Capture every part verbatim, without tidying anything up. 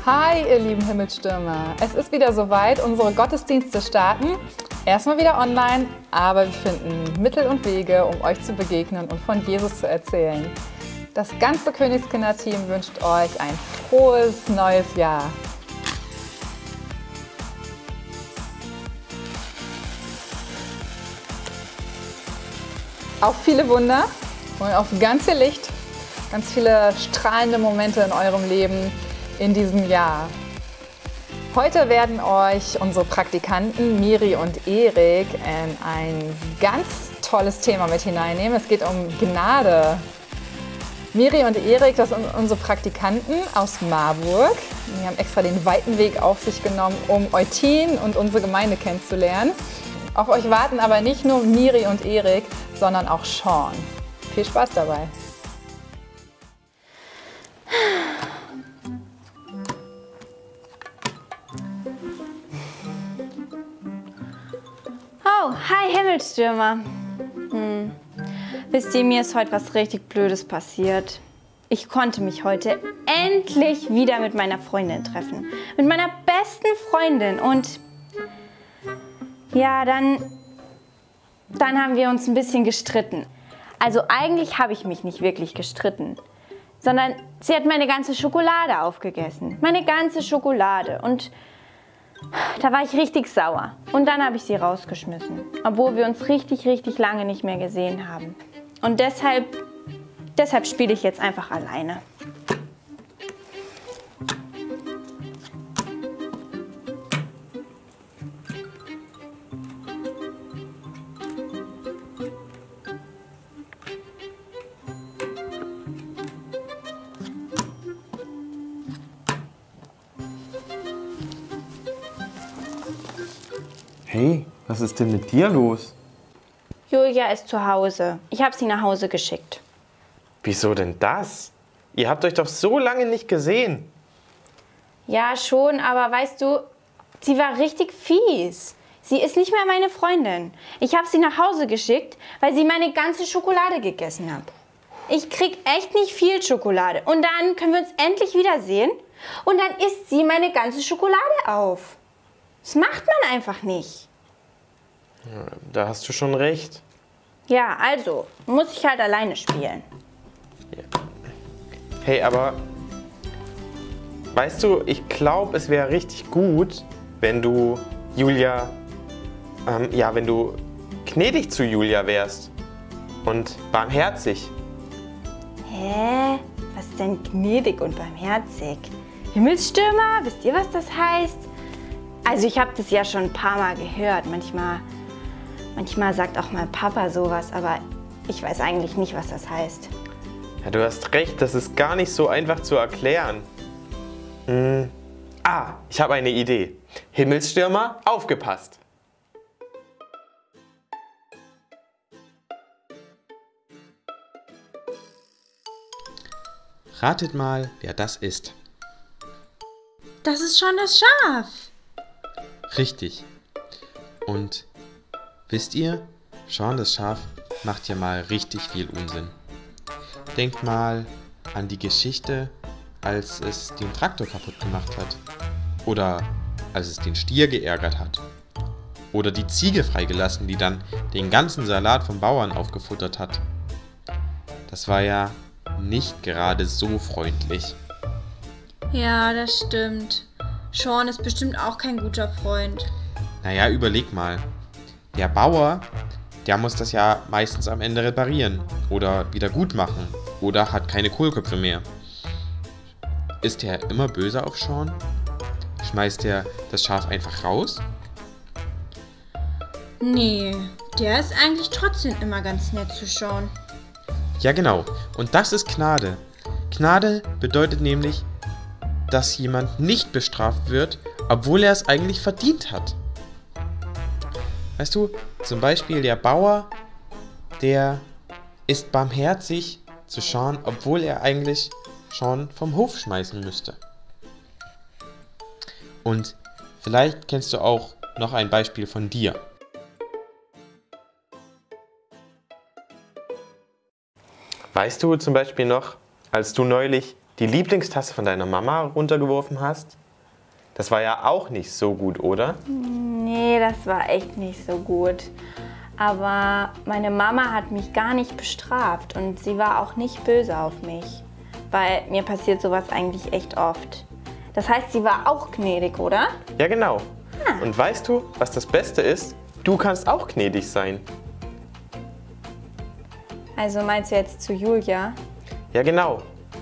Hi, ihr lieben Himmelsstürmer! Es ist wieder soweit, unsere Gottesdienste starten. Erstmal wieder online, aber wir finden Mittel und Wege, um euch zu begegnen und von Jesus zu erzählen. Das ganze Königskinder-Team wünscht euch ein frohes neues Jahr. Auf viele Wunder und auf ganz viel Licht, ganz viele strahlende Momente in eurem Leben in diesem Jahr. Heute werden euch unsere Praktikanten Miri und Erik in ein ganz tolles Thema mit hineinnehmen. Es geht um Gnade. Miri und Erik, das sind unsere Praktikanten aus Marburg. Die haben extra den weiten Weg auf sich genommen, um Eutin und unsere Gemeinde kennenzulernen. Auf euch warten aber nicht nur Miri und Erik, sondern auch Sean. Viel Spaß dabei! Oh, hi Himmelsstürmer. Hm. Wisst ihr, mir ist heute was richtig Blödes passiert. Ich konnte mich heute endlich wieder mit meiner Freundin treffen. Mit meiner besten Freundin. Und ja, dann, dann haben wir uns ein bisschen gestritten. Also eigentlich habe ich mich nicht wirklich gestritten. Sondern sie hat meine ganze Schokolade aufgegessen. Meine ganze Schokolade. Und da war ich richtig sauer. Und dann habe ich sie rausgeschmissen. Obwohl wir uns richtig, richtig lange nicht mehr gesehen haben. Und deshalb, deshalb spiele ich jetzt einfach alleine. Hey, was ist denn mit dir los? Julia ist zu Hause. Ich habe sie nach Hause geschickt. Wieso denn das? Ihr habt euch doch so lange nicht gesehen. Ja, schon, aber weißt du, sie war richtig fies. Sie ist nicht mehr meine Freundin. Ich habe sie nach Hause geschickt, weil sie meine ganze Schokolade gegessen hat. Ich krieg echt nicht viel Schokolade. Und dann können wir uns endlich wiedersehen. Und dann isst sie meine ganze Schokolade auf. Das macht man einfach nicht. Da hast du schon recht. Ja, also muss ich halt alleine spielen. Ja. Hey, aber weißt du, ich glaube, es wäre richtig gut, wenn du Julia, ähm, ja, wenn du gnädig zu Julia wärst und barmherzig. Hä? Was ist denn gnädig und barmherzig? Himmelsstürmer? Wisst ihr, was das heißt? Also ich habe das ja schon ein paar Mal gehört. Manchmal, manchmal sagt auch mein Papa sowas, aber ich weiß eigentlich nicht, was das heißt. Ja, du hast recht, das ist gar nicht so einfach zu erklären. Hm. Ah, ich habe eine Idee. Himmelsstürmer, aufgepasst! Ratet mal, wer das ist. Das ist schon das Schaf. Richtig. Und wisst ihr, Sean das Schaf macht ja mal richtig viel Unsinn. Denkt mal an die Geschichte, als es den Traktor kaputt gemacht hat. Oder als es den Stier geärgert hat. Oder die Ziege freigelassen, die dann den ganzen Salat vom Bauern aufgefuttert hat. Das war ja nicht gerade so freundlich. Ja, das stimmt. Sean ist bestimmt auch kein guter Freund. Naja, überleg mal. Der Bauer, der muss das ja meistens am Ende reparieren oder wieder gut machen oder hat keine Kohlköpfe mehr. Ist der immer böse auf Sean? Schmeißt er das Schaf einfach raus? Nee, der ist eigentlich trotzdem immer ganz nett zu Sean. Ja, genau. Und das ist Gnade. Gnade bedeutet nämlich, dass jemand nicht bestraft wird, obwohl er es eigentlich verdient hat. Weißt du, zum Beispiel der Bauer, der ist barmherzig zu Sean, obwohl er eigentlich Sean vom Hof schmeißen müsste. Und vielleicht kennst du auch noch ein Beispiel von dir. Weißt du zum Beispiel noch, als du neulich die Lieblingstasse von deiner Mama runtergeworfen hast? Das war ja auch nicht so gut, oder? Nee, das war echt nicht so gut. Aber meine Mama hat mich gar nicht bestraft und sie war auch nicht böse auf mich. Weil mir passiert sowas eigentlich echt oft. Das heißt, sie war auch gnädig, oder? Ja, genau. Ah. Und weißt du, was das Beste ist? Du kannst auch gnädig sein. Also meinst du jetzt zu Julia? Ja, genau.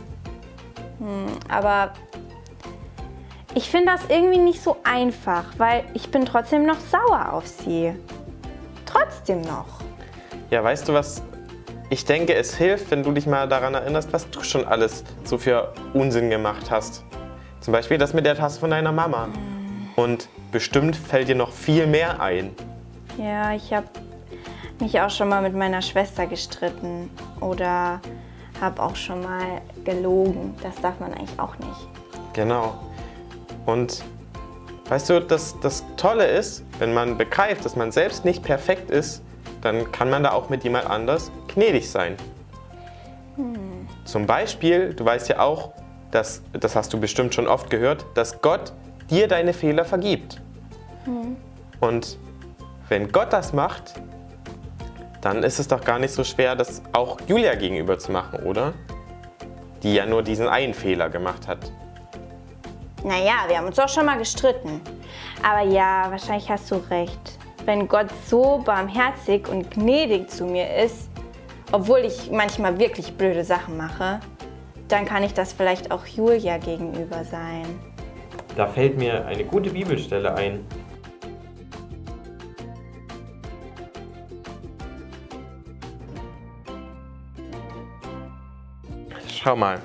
Aber ich finde das irgendwie nicht so einfach, weil ich bin trotzdem noch sauer auf sie. Trotzdem noch. Ja, weißt du was? Ich denke, es hilft, wenn du dich mal daran erinnerst, was du schon alles so für Unsinn gemacht hast. Zum Beispiel das mit der Tasse von deiner Mama. Und bestimmt fällt dir noch viel mehr ein. Ja, ich habe mich auch schon mal mit meiner Schwester gestritten oder habe auch schon mal gelogen. Das darf man eigentlich auch nicht. Genau. Und weißt du, das, das Tolle ist, wenn man begreift, dass man selbst nicht perfekt ist, dann kann man da auch mit jemand anders gnädig sein. Hm. Zum Beispiel, du weißt ja auch, dass, das hast du bestimmt schon oft gehört, dass Gott dir deine Fehler vergibt. Hm. Und wenn Gott das macht, dann ist es doch gar nicht so schwer, das auch Julia gegenüber zu machen, oder? Die ja nur diesen einen Fehler gemacht hat. Naja, wir haben uns auch schon mal gestritten. Aber ja, wahrscheinlich hast du recht. Wenn Gott so barmherzig und gnädig zu mir ist, obwohl ich manchmal wirklich blöde Sachen mache, dann kann ich das vielleicht auch Julia gegenüber sein. Da fällt mir eine gute Bibelstelle ein. Schau mal.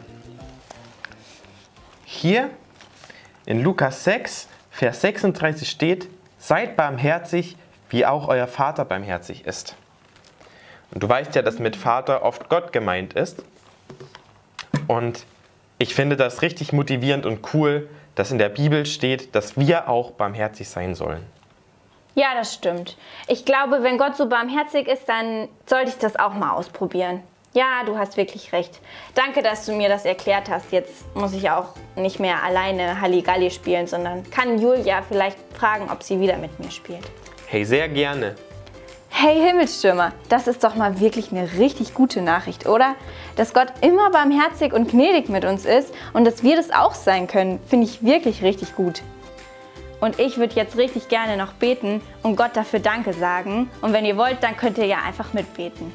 Hier in Lukas sechs, Vers sechsunddreißig steht: Seid barmherzig, wie auch euer Vater barmherzig ist. Und du weißt ja, dass mit Vater oft Gott gemeint ist. Und ich finde das richtig motivierend und cool, dass in der Bibel steht, dass wir auch barmherzig sein sollen. Ja, das stimmt. Ich glaube, wenn Gott so barmherzig ist, dann sollte ich das auch mal ausprobieren. Ja, du hast wirklich recht. Danke, dass du mir das erklärt hast. Jetzt muss ich auch nicht mehr alleine Halligalli spielen, sondern kann Julia vielleicht fragen, ob sie wieder mit mir spielt. Hey, sehr gerne. Hey Himmelsstürmer, das ist doch mal wirklich eine richtig gute Nachricht, oder? Dass Gott immer barmherzig und gnädig mit uns ist und dass wir das auch sein können, finde ich wirklich richtig gut. Und ich würde jetzt richtig gerne noch beten und Gott dafür Danke sagen. Und wenn ihr wollt, dann könnt ihr ja einfach mitbeten.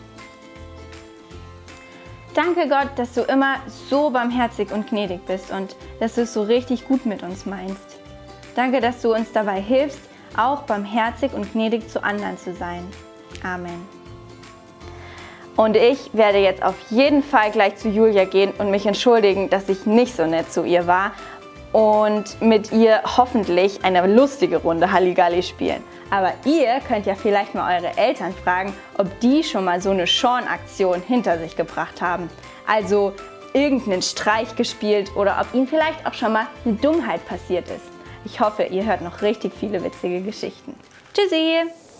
Danke Gott, dass du immer so barmherzig und gnädig bist und dass du es so richtig gut mit uns meinst. Danke, dass du uns dabei hilfst, auch barmherzig und gnädig zu anderen zu sein. Amen. Und ich werde jetzt auf jeden Fall gleich zu Julia gehen und mich entschuldigen, dass ich nicht so nett zu ihr war und mit ihr hoffentlich eine lustige Runde Halligalli spielen. Aber ihr könnt ja vielleicht mal eure Eltern fragen, ob die schon mal so eine Sean-Aktion hinter sich gebracht haben. Also irgendeinen Streich gespielt oder ob ihnen vielleicht auch schon mal eine Dummheit passiert ist. Ich hoffe, ihr hört noch richtig viele witzige Geschichten. Tschüssi!